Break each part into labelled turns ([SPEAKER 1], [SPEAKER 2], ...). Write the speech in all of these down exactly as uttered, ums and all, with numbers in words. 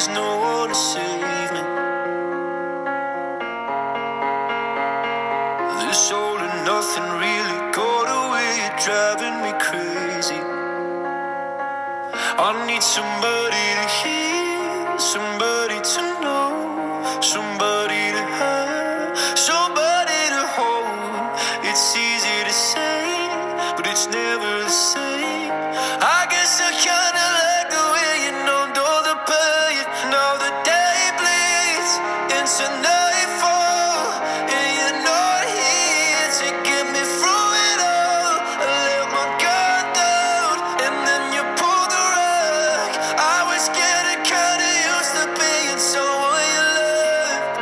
[SPEAKER 1] there's no one to save me. This all and nothing really got away, you're driving me crazy. I need somebody to hear, somebody to know, somebody to have, somebody to hold. It's easy to say, but it's never the same. I guess I kinda like the way you numbed all the pain. Now the day bleeds into nightfall, and you're not here to get me through it all. I let my guard down, and then you pulled the rug. I was getting kinda used to being someone you loved.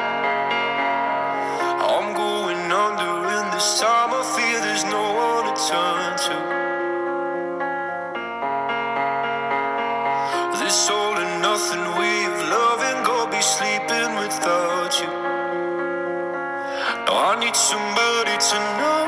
[SPEAKER 1] I'm going under, and this time I feel there's no one to turn to. This all and nothing way of loving, go be sleeping without you. Now I need somebody to know.